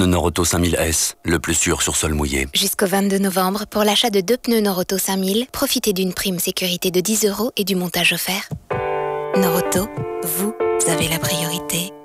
pneus Norauto 5000S, le plus sûr sur sol mouillé. Jusqu'au 22 novembre, pour l'achat de 2 pneus Norauto 5000, profitez d'une prime sécurité de 10 € et du montage offert. Norauto, vous avez la priorité.